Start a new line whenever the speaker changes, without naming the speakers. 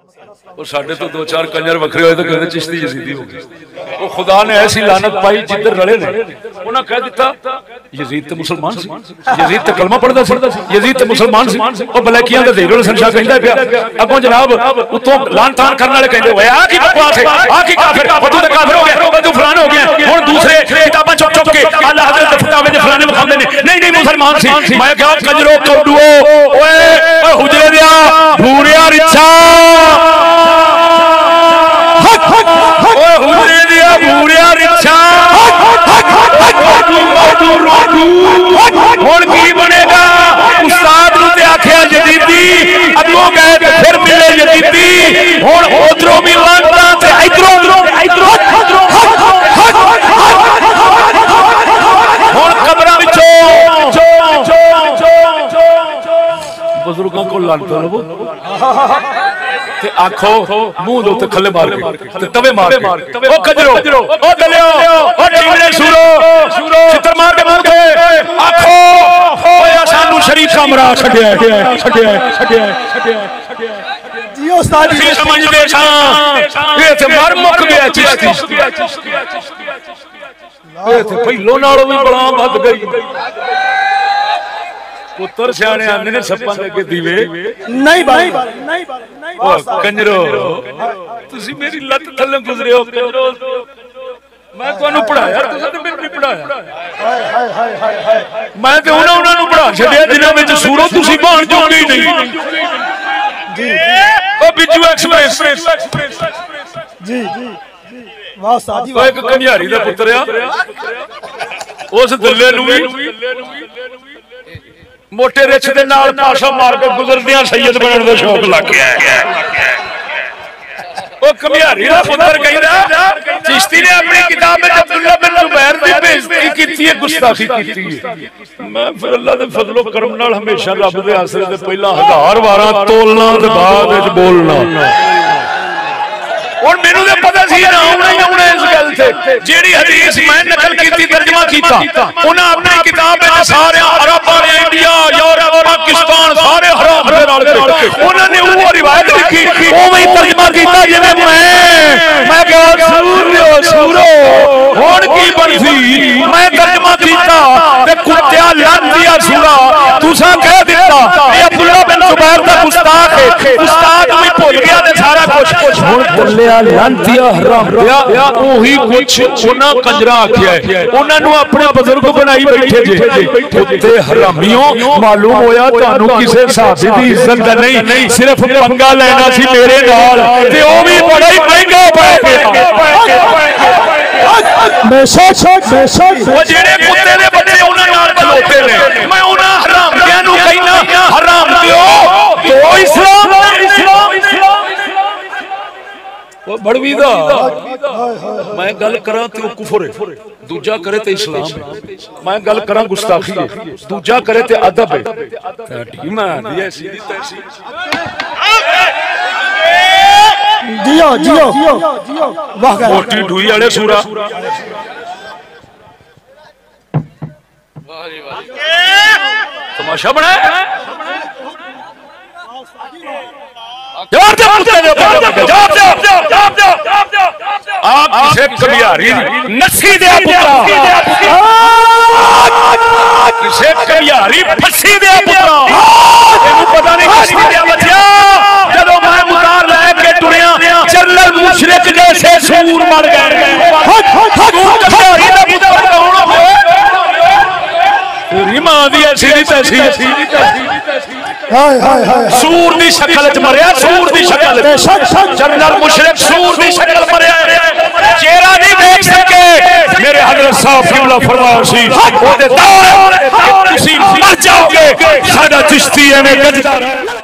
और साढ़े तो 2-4 कंजर वखरे होए तो कहते चिश्ती यजीदी हो गई। वो खुदा ने ऐसी लानत पाई जिधर रले ने उन्हें कह दिता यजीद तो मुसलमान सी, यजीद तो कलमा पढ़दा सी, यजीद तो मुसलमान सी। और बलैकियां दा ज़हीरुल हसन शाह कहंदा पिया अगों जनाब उतों लान तान करने वाले कहंदे ओए आ की बकवास है, आ की काफिर तू तो काफिर हो गया, तू फलाना हो गया। हुण दूसरे किताबां चुप चुप के अल्लाह हज़रत दे फतावे दे फलाने विखांदे ने नहीं नहीं मुसलमान सी। मैं कहा कंजरो कौडुओ ओए हुजरे दिया भूरिया रिछा हुजरे दिया भूरिया रिछा हुण की बनेगा? उस्ताद नूं ते आखिया यजीदी अगों गए ते फिर मिले यजीदी। हुण उधरों भी लानतां ते इधरों हुण कब्रां विचों बुजुर्गों को लानतां लवो ते आखो मुंह दे उत्ते खल्ले मार के तवे मार के ओ कजरो ओ दलियो ओ टीमड़े सूरो चित्र मार के मुंह दे आखो ओए सानू शरीफ कमरा छड्या
जी उस्ताद जी
समझदे सा ये ते मर मुक गया चिश्ती ये ते पहिलो नालों भी बड़ा वध गई। पुत्र सियाने आंदे ने सप्पां दे अगे दीवे
नहीं भाई
ओ कंजरो तुसी मेरी लत थल्ले गुजरे हो कंजरो। मैं तुहानू पढ़ाया तुसां ते मैनूं नहीं पढ़ाया। मैं ते उन्हां नूं पढ़ा छड्डिया जिन्हां विच सूरो तुसी भाण जोगे ही नहीं। जी ओ बिजू एक्सप्रेस
जी वाह उस्ताद जी
एक कन्यारी दा पुत्र आ उस दल्ले नूं भी मोटे रिछ दे नाल पाशा मार के गुजरदियां सैयद बनने दा शौक लग गया है। ओ कमियारी दा पुत्र कहंदा चिश्ती ने अपनी किताब में अब्दुल्ला बिन जुबैर दी बेइज्जती कीती है, गुस्ताखी कीती है। मैं फिर अल्लाह दे फजलो करम नाल हमेशा रब दे आसरे ते पहला 1000 वारा तोलना ते बाद विच बोलना। और मेनू तो पता सी ना आउणा ही आउणा इस गल ते जेड़ी हदीस मैं नकल कीती तर्जमा कीता उन्हां अपनी किताब विच सारे अरब और इंडिया यूरोप पाकिस्तान सारे हराम दे नाल के उन्हां ने वो रिवायत लिखी ओवें ही तर्जमा कीता जिवें मैं कहा सूरो हुण की बनसी मैं तर्जमा कीता ते कुत्तिया लांदिया सूरा तुसां कह दिता ये अब्दुल्ला बिन जुबैर दा गुस्ताख है। उस्ताद भी भुल गया ते सारा कुछ हुण दल्लिया लांतिया हराम दिया ओही कुछ उन्हां कंजरा आखिया है उन्हां नु अपने बुजुर्ग बनाई बैठे जे कुत्ते हरामियों। मालूम होया तुहानू किसे साहबी दी इज्जत दा नहीं सिर्फ पंगा लेना सी मेरे नाल ते ओ भी बड़ा ही महंगा पै गया।
बेशक
वो जेड़े कुत्ते दे बच्चे उन्हां नाल खलोते ने मैं उन्हां हरामियां नु कहना हराम दियो तो इस्लाम वो बड़वीदा मैं गल करा तो कुफर है दूजा करे तो इस्लाम है। मैं गल करा गुस्ताखी है दूजा करे तो अदब है।
जियो वाह
मोटी ढूई वाले सूरा तमाशा बनाया। आप किसे कबियारी नस्सी दे पुत्रा किसे कबियारी फसी दे पुत्रा तेनू पता नहीं किसी दे बच्चा जदों मैं मुतार लेके टुरिया जनरल मुशरिक जैसे सूर मर गए। कबियारी दा पुत्रा कौन होए तेरी मां दी ऐसी तैसी सूर दी शक्ल च मरिया सूर दी शक्ल जनरल मुशरिक सूर दी शक्ल मरिया चेहरा नहीं देख सके। मेरे हजरत साहब किबला फरमाया सी ओदे दाल तुसी मर जाओगे साडा चिश्ती एवें गजदा